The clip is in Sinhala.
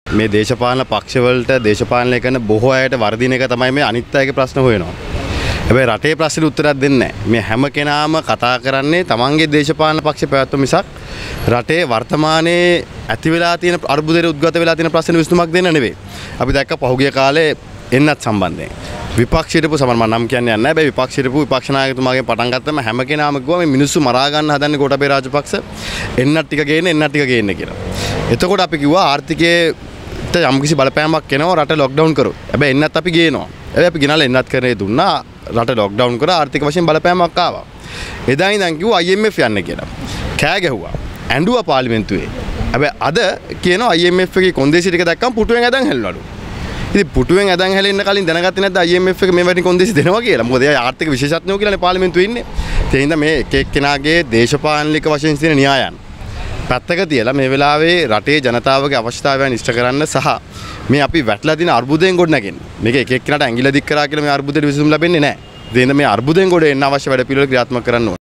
මේ දේශපාලන පක්ෂවලට දේශපාලනය කරන බොහෝ අයට වර්ධින එක තමයි මේ අනිත් අයගේ ප්‍රශ්න හොයනවා. හැබැයි රටේ ප්‍රශ්නෙට උත්තරයක් දෙන්නේ නැහැ. මේ හැම කෙනාම කතා කරන්නේ තමන්ගේ දේශපාලන පක්ෂ පැවැත්ම මිසක් රටේ වර්තමානයේ ඇති වෙලා තියෙන අර්බුදයට උද්ගත වෙලා තියෙන ප්‍රශ්න විසඳුමක් දෙන්න නෙවෙයි. අපි දැක්ක පහුගිය කාලේ එන්නත් සම්බන්ධයෙන් විපක්ෂයට මම නම් කියන්නේ නැහැ. හැබැයි විපක්ෂයට විපක්ෂ නායකතුමාගෙන් පටන් ගත්තම හැම කෙනාම කිව්වා මේ මිනිස්සු මරා ගන්න හදන්නේ ගෝඨාභය රාජපක්ෂ එන්නත් ටික ගේන්න කියලා. එතකොට අපි කිව්වා ආර්ථිකයට යම්කිසි බලපෑමක් එනවා රට ලොක්ඩවුන් කරොත්. හැබැයි එන්නත් අපි ගේනවා. හැබැයි අපි ගෙනල්ලා එන්නත් කරේ දුන්නා. රට ලොක්ඩවුන් කරා ආර්ථික වශයෙන් බලපෑමක් ආවා. එදා ඉඳන් කිව්වා IMF යන්න කියලා. කෑ ගැහුවා. ඇඬුවා පාර්ලිමේන්තුවේ. හැබැයි අද කියනවා IMF එකේ කොන්දේසි ටික දැක්කම පුටුවෙන් ඇදන් හැල්ලනලු. ඉතින් පුටුවෙන් ඇදන් හැලෙන්න කලින් දැනගත්තේ නැද්ද IMF එක මේ වැනි කොන්දේසි දෙනවා කියලා? මොකද එයා ආර්ථික විශේෂඥයෝ කියලානේ පාර්ලිමේන්තුවේ ඉන්නේ. ඒ හින්දා මේ එක එක්කෙනාගේ දේශපාලනික වශයෙන් තියෙන න්‍යායන් පැත්තක තියලා මේ වෙලාවේ රටේ ජනතාවගේ අවශ්‍යතාවයන් ඉෂ්ට කරන්න සහ මේ අපි වැටලා තියෙන අර්බුදයෙන් ගොඩ නැගෙන්න. මේක එක එක්කෙනාට ඇඟිල්ල දික් කරා කියලා මේ අර්බුදෙට විසඳුම් ලැබෙන්නේ නැහැ. ඒ හින්දා මේ අර්බුදයෙන් ගොඩ එන්න අවශ්‍ය වැඩ පිළිවෙල ක්‍රියාත්මක කරන්න ඕනේ.